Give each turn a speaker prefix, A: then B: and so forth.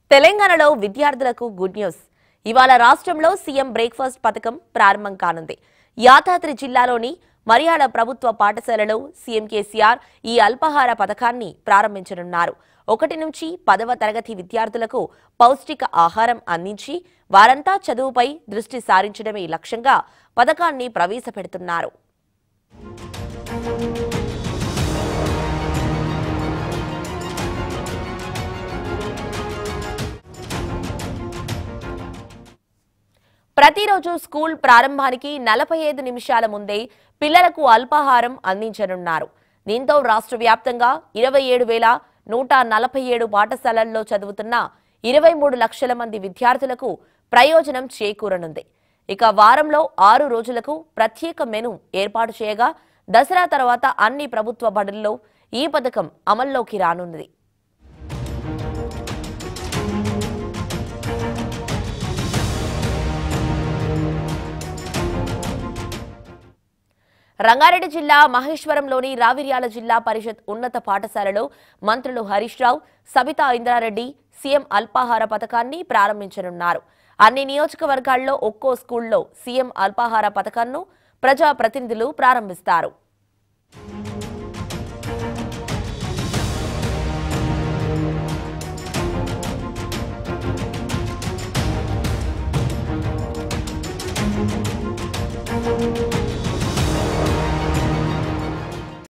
A: తెలంగాణలో విద్యార్థులకు good news. ఇవాళ రాష్ట్రంలో సీఎం బ్రేక్ఫాస్ట్ పథకం ప్రారంభం కానుంది. యాదాద్రి జిల్లాలోని మరియాల ప్రభుత్వ పాఠశాలలో సీఎం కేసీఆర్ ఈ అల్పాహార పథకాన్ని ప్రారంభించనున్నారు. 1 నుంచి 10వ తరగతి విద్యార్థులకు పౌష్టిక ఆహారం అందించి వారంతా చదువుపై దృష్టి సారించడమే లక్ష్యంగా పథకాన్ని ప్రవేశపెడుతున్నారు. ప్రతిరోజు స్కూల్ ప్రారంభానికి 45 నిమిషాల ముందే పిల్లలకు అల్పాహారం అందించనున్నారు. దీంతో రాష్ట్ర వ్యాప్తంగా 27,147 పాఠశాలల్లో చదువుతున్న 23 లక్షల మంది విద్యార్థులకు ప్రయోజనం చేకూరనుంది. ఇక వారంలో 6 రోజులకు ప్రత్యేక మెను ఏర్పాటు చేయగా దసరా తర్వాత అన్ని ప్రభుత్వ బడుల్లో ఈ పథకం అమల్లోకి రానున్నది. రంగారెడ్డి జిల్లా మహేశ్వరంలోని రావిర్యాల జిల్లా పరిషత్ ఉన్నత పాఠశాలలో మంత్రులు హరీష్ రావు, సబితా ఇంద్రారెడ్డి సీఎం అల్పాహార పథకాన్ని ప్రారంభించనున్నారు. అన్ని నియోజకవర్గాల్లో ఒక్కో స్కూల్లో సీఎం అల్పాహార పథకాన్ని ప్రజాప్రతినిధులు ప్రారంభిస్తారు.